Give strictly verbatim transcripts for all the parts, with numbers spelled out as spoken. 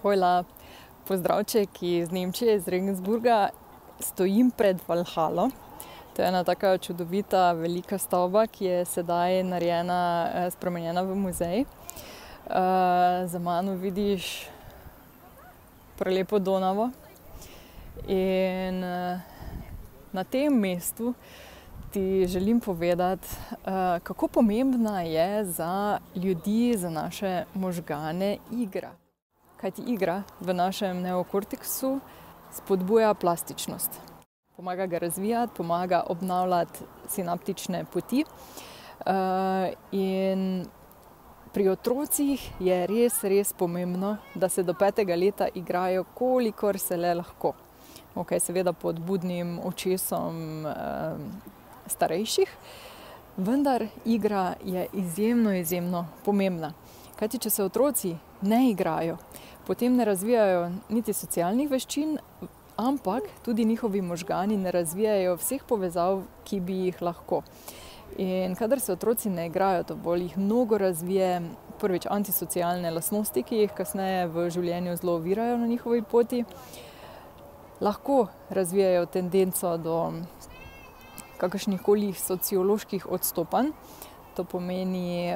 Hojla, pozdravček iz Nemčije, iz Regensburga. Stojim pred Valhalo. To je ena taka čudovita, velika stavba, ki je sedaj narejena, spremenjena v muzej. Za mano vidiš prelepo Donavo. In na tem mestu ti želim povedati, kako pomembna je za ljudi, za naše možgane igra. Kajti igra v našem neokorteksu spodbuja plastičnost. Pomaga ga razvijati, pomaga obnavljati sinaptične poti. In pri otrocih je res, res pomembno, da se do petega leta igrajo, kolikor se le lahko. Ok, seveda pod budnim očesom starejših, vendar igra je izjemno, izjemno pomembna. Kajti, če se otroci ne igrajo, potem ne razvijajo niti socialnih veščin, ampak tudi njihovi možgani ne razvijajo vseh povezav, ki bi jih lahko. In kadar se otroci ne igrajo dovolj, jih mnogo razvije prvič antisocialne lastnosti, ki jih kasneje v življenju zelo ovirajo na njihovi poti. Lahko razvijajo tendenco do kakršnihkoli socioloških odstopanj. To pomeni,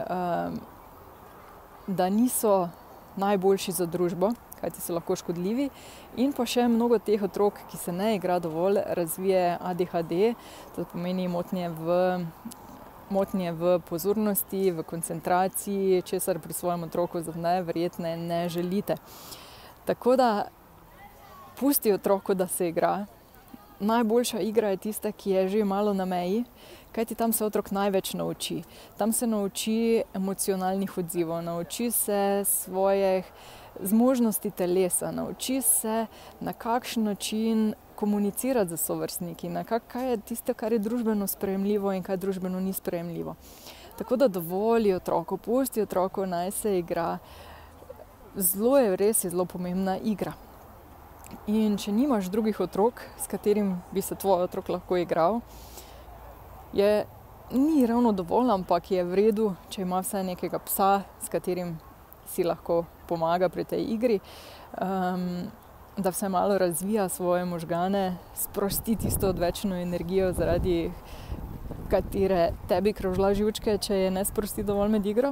da niso najboljši za družbo, kajti so lahko škodljivi. In pa še mnogo teh otrok, ki se ne igra dovolj, razvije A D H D, to pomeni motnje v, motnje v pozornosti, v koncentraciji, česar pri svojem otroku najverjetneje ne želite. Tako da pusti otroku, da se igra. Najboljša igra je tista, ki je že malo na meji, kajti tam se otrok največ nauči. Tam se nauči emocionalnih odzivov, nauči se svojih zmožnosti telesa, nauči se, na kakšen način komunicirati z sovrstniki, na kak, kaj je tisto, kar je družbeno sprejemljivo in kaj družbeno ni sprejemljivo. Tako da dovoli otroku, pusti otroku, naj se igra. Zelo je res je zelo pomembna igra. In če nimaš drugih otrok, s katerim bi se tvoj otrok lahko igral, je, ni ravno dovolj, ampak je v redu, če ima vsaj nekega psa, s katerim si lahko pomaga pri tej igri, um, da vsaj malo razvija svoje možgane, sprosti tisto odvečno energijo, zaradi katere tebi krožlja živčke, če je ne sprosti dovolj med igro.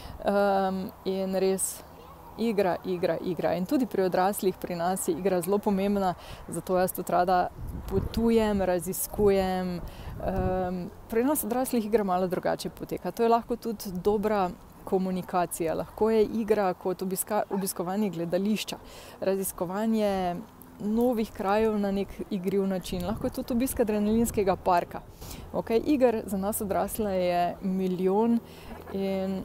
Um, in res Igra, igra, igra. In tudi pri odraslih pri nas je igra zelo pomembna, zato jaz tudi rada potujem, raziskujem. Um, pri nas odraslih igra malo drugače poteka. To je lahko tudi dobra komunikacija. Lahko je igra kot obiska, obiskovanje gledališča, raziskovanje novih krajev na nek igriv način. Lahko je tudi obisk adrenalinskega parka. Okay, iger za nas odrasle je milijon in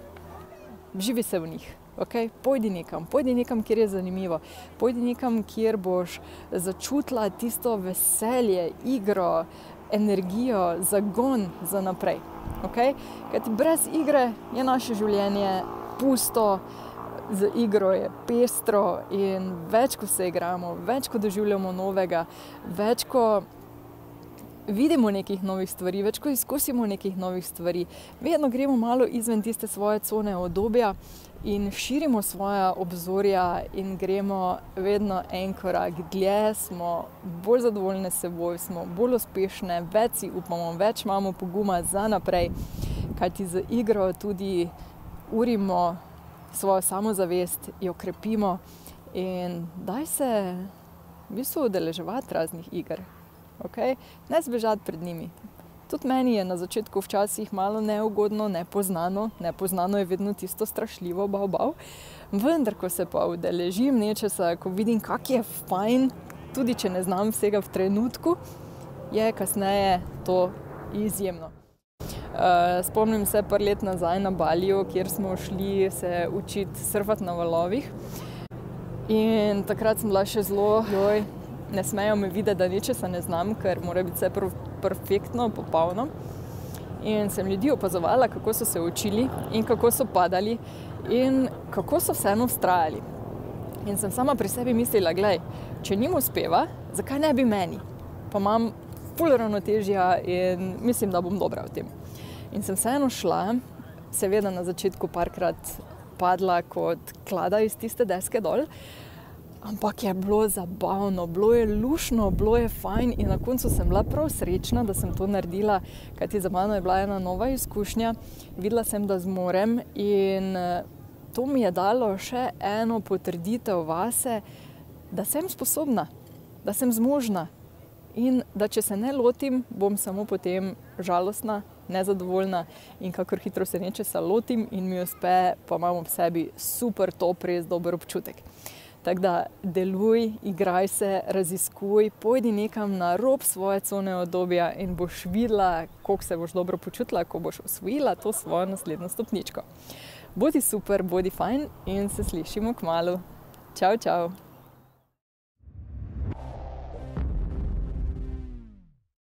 živi se v njih. Okay, pojdi nekam, pojdi nekam, kjer je zanimivo. Pojdi nekam, kjer boš začutila tisto veselje, igro, energijo, zagon za naprej. Okay? Kajti brez igre je naše življenje pusto, z igro je pestro in več, ko se igramo, več, ko doživljamo novega, več, ko vidimo nekih novih stvari, več, ko izkusimo nekih novih stvari. Vedno gremo malo izven tiste svoje cone udobja in širimo svoja obzorja in gremo vedno en korak dlje, smo bolj zadovoljne s seboj, smo bolj uspešne, več si upamo, več imamo poguma za naprej, kajti z igro tudi urimo svojo samozavest, jo krepimo in daj se v bistvu udeleževati raznih iger. Okay? Ne zbežati pred njimi. Tudi meni je na začetku včasih malo neugodno, nepoznano. Nepoznano je vedno tisto strašljivo, bav, bav. Vendar, ko se pa udeležim nečesa, ko vidim, kak je fajn, tudi če ne znam vsega v trenutku, je kasneje to izjemno. Uh, spomnim se par let nazaj na Baliju, kjer smo šli se učiti surfati na valovih. In takrat sem bila še zelo, joj, ne smejo me videti, da ničesa ne znam, ker mora biti vse perfektno, popolno. In sem ljudi opazovala, kako so se učili in kako so padali in kako so vseeno vztrajali. In sem sama pri sebi mislila, glej, če njim uspeva, zakaj ne bi meni? Pa imam ful ravnotežja in mislim, da bom dobra v tem. In sem vseeno šla, seveda na začetku parkrat padla kot klada iz tiste deske dol. Ampak je bilo zabavno, bilo je luštno, bilo je fajn in na koncu sem bila prav srečna, da sem to naredila, kajti za mano je bila ena nova izkušnja. Videla sem, da zmorem in to mi je dalo še eno potrditev vase, da sem sposobna, da sem zmožna in da če se ne lotim, bom samo potem žalostna, nezadovoljna in kakor hitro se nečesa lotim in mi uspe, pa imam ob sebi super top, res dober občutek. Tako da deluj, igraj se, raziskuj, pojdi nekam na rob svoje cone udobja in boš videla, koliko se boš dobro počutila, ko boš osvojila to svojo naslednjo stopničko. Bodi super, bodi fajn in se slišimo kmalu. Čau, čau!